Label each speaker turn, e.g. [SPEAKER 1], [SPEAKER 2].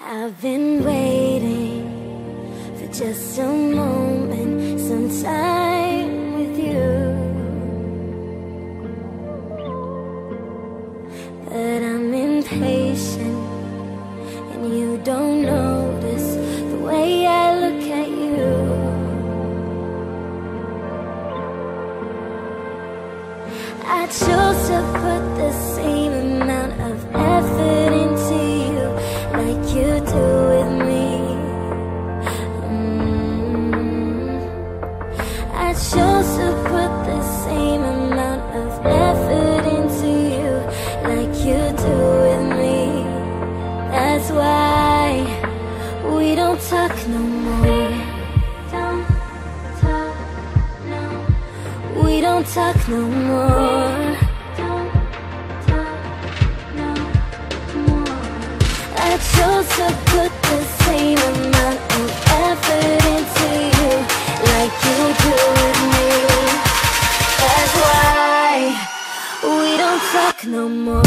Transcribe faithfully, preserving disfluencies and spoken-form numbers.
[SPEAKER 1] I've been waiting for just a moment, some time with you, but I'm impatient and you don't notice the way I look at you. I chose to put the same amount of effort into you like you do with me. mm. I chose to put the same amount of effort into you like you do with me. That's why we don't talk no more. Don't talk, no. We don't talk no more. Don't talk no more. I chose to put the same amount of effort into you like you do with me. That's why we don't talk no more.